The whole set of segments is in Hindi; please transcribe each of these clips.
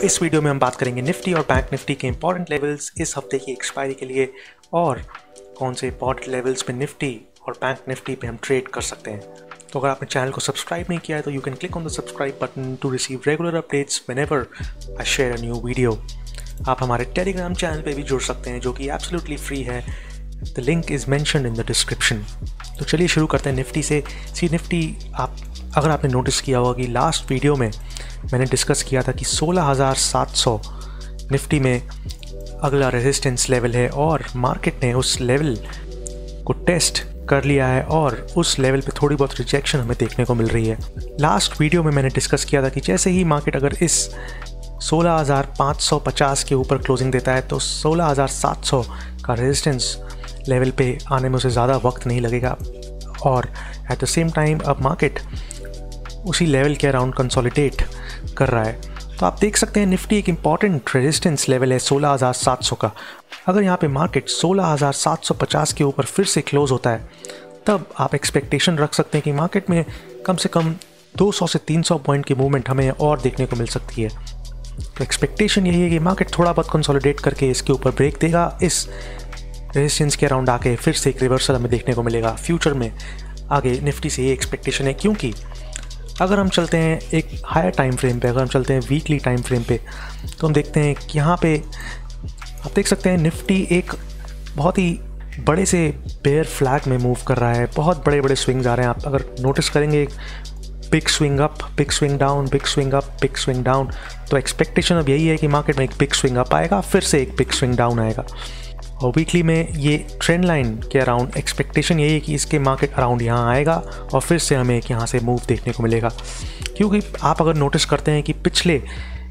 इस वीडियो में हम बात करेंगे निफ्टी और बैंक निफ्टी के इंपॉर्टेंट लेवल्स इस हफ्ते की एक्सपायरी के लिए और कौन से इंपॉर्टेंट लेवल्स पे निफ्टी और बैंक निफ्टी पे हम ट्रेड कर सकते हैं। तो अगर आपने चैनल को सब्सक्राइब नहीं किया है तो you can click on the subscribe button to receive regular updates whenever I share a new video. आप हमारे टेलीग्राम चैनल पे भी जुड़ सकते हैं जो कि एब्सोल्युटली फ्री है। The link is mentioned in the description. तो चलिए शुरू करते हैं निफ्टी से। निफ्टी अगर आपने नोटिस किया होगा कि लास्ट वीडियो में मैंने डिस्कस किया था कि 16,700 निफ्टी में अगला रेजिस्टेंस लेवल है और मार्केट ने उस लेवल को टेस्ट कर लिया है और उस लेवल पे थोड़ी बहुत रिजेक्शन हमें देखने को मिल रही है। लास्ट वीडियो में मैंने डिस्कस किया था कि जैसे ही मार्केट अगर इस 16,550 के ऊपर क्लोजिंग देता है तो 16,700 का रेजिस्टेंस लेवल पे आने में उसे ज़्यादा वक्त नहीं लगेगा और एट द सेम टाइम अब मार्केट उसी लेवल के अराउंड कंसोलिडेट कर रहा है। तो आप देख सकते हैं निफ्टी एक इम्पॉर्टेंट रेजिस्टेंस लेवल है 16,700 का। अगर यहाँ पे मार्केट 16,750 के ऊपर फिर से क्लोज होता है तब आप एक्सपेक्टेशन रख सकते हैं कि मार्केट में कम से कम 200 से 300 पॉइंट की मूवमेंट हमें और देखने को मिल सकती है। तो एक्सपेक्टेशन यही है कि मार्केट थोड़ा बहुत कंसोलिडेट करके इसके ऊपर ब्रेक देगा, इस रेजिस्टेंस के अराउंड आके फिर से एक रिवर्सल हमें देखने को मिलेगा फ्यूचर में। आगे निफ्टी से ये एक्सपेक्टेशन है क्योंकि अगर हम चलते हैं एक हायर टाइम फ्रेम पे, अगर हम चलते हैं वीकली टाइम फ्रेम पे तो हम देखते हैं कि यहाँ पे आप देख सकते हैं निफ्टी एक बहुत ही बड़े से बेयर फ्लैग में मूव कर रहा है। बहुत बड़े बड़े स्विंग्स आ रहे हैं। आप अगर नोटिस करेंगे big swing up, big swing down, big swing up, big swing down. तो एक्सपेक्टेशन अब यही है कि मार्केट में एक बिग स्विंग अप आएगा, फिर से एक बिग स्विंग डाउन आएगा। और वीकली में ये ट्रेंड लाइन के अराउंड एक्सपेक्टेशन यही है कि इसके मार्केट अराउंड यहाँ आएगा और फिर से हमें एक यहाँ से मूव देखने को मिलेगा। क्योंकि आप अगर नोटिस करते हैं कि पिछले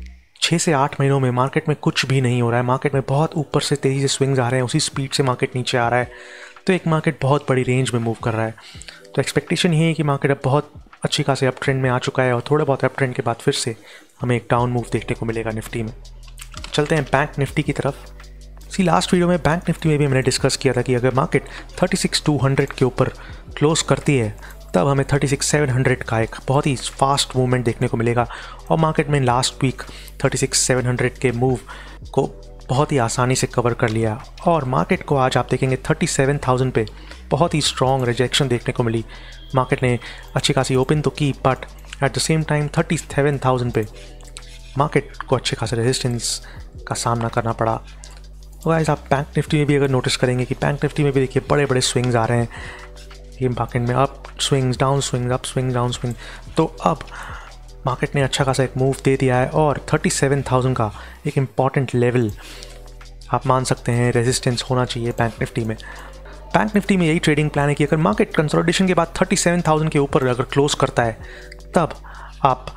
6 से 8 महीनों में मार्केट में कुछ भी नहीं हो रहा है, मार्केट में बहुत ऊपर से तेज़ी से स्विंग्स आ रहे हैं, उसी स्पीड से मार्केट नीचे आ रहा है। तो एक मार्केट बहुत बड़ी रेंज में मूव कर रहा है। तो एक्सपेक्टेशन यही है कि मार्केट अब बहुत अच्छी खासी अप ट्रेंड में आ चुका है और थोड़ा बहुत अप ट्रेंड के बाद फिर से हमें एक डाउन मूव देखने को मिलेगा निफ्टी में। चलते हैं बैंक निफ्टी की तरफ। लास्ट वीडियो में बैंक निफ्टी में भी मैंने डिस्कस किया था कि अगर मार्केट 36,200 के ऊपर क्लोज करती है तब हमें 36,700 का एक बहुत ही फास्ट मूवमेंट देखने को मिलेगा और मार्केट में लास्ट वीक 36,700 के मूव को बहुत ही आसानी से कवर कर लिया और मार्केट को आज आप देखेंगे 37,000 पे बहुत ही स्ट्रॉन्ग रिजेक्शन देखने को मिली। मार्केट ने अच्छी खासी ओपन तो की but at the same time 37,000 पे मार्केट को अच्छे खासे रेजिस्टेंस का सामना करना पड़ा। तो गाइस आप बैंक निफ्टी में भी अगर नोटिस करेंगे कि बैंक निफ्टी में भी देखिए बड़े बड़े स्विंग्स आ रहे हैं। ये मार्केट में up swings, down swing, up swing, down swing. तो अब मार्केट ने अच्छा खासा एक मूव दे दिया है और 37,000 का एक इम्पॉर्टेंट लेवल आप मान सकते हैं रेजिस्टेंस होना चाहिए बैंक निफ्टी में। बैंक निफ्टी में यही ट्रेडिंग प्लान है कि अगर मार्केट कंसोलिडेशन के बाद 37,000 के ऊपर अगर क्लोज करता है तब आप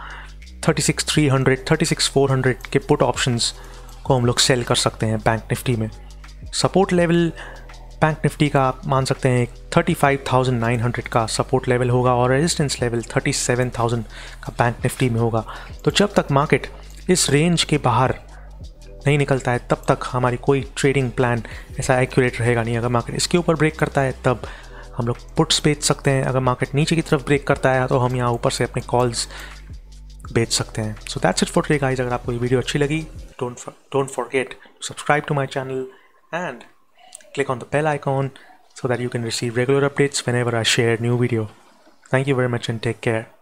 36,300, 36,400 के पुट ऑप्शंस को हम लोग सेल कर सकते हैं बैंक निफ्टी में। सपोर्ट लेवल बैंक निफ्टी का आप मान सकते हैं 35,900 का सपोर्ट लेवल होगा और रेजिस्टेंस लेवल 37,000 का बैंक निफ्टी में होगा। तो जब तक मार्केट इस रेंज के बाहर नहीं निकलता है तब तक हमारी कोई ट्रेडिंग प्लान ऐसा एक्यूरेट रहेगा नहीं। अगर मार्केट इसके ऊपर ब्रेक करता है तब हम लोग पुट्स बेच सकते हैं, अगर मार्केट नीचे की तरफ ब्रेक करता है तो हम यहाँ ऊपर से अपने कॉल्स बेच सकते हैं। So that's it for today guys. अगर आपको ये वीडियो अच्छी लगी don't forget to subscribe to my channel and click on the bell icon so that you can receive regular updates whenever I share a new video. Thank you very much and take care.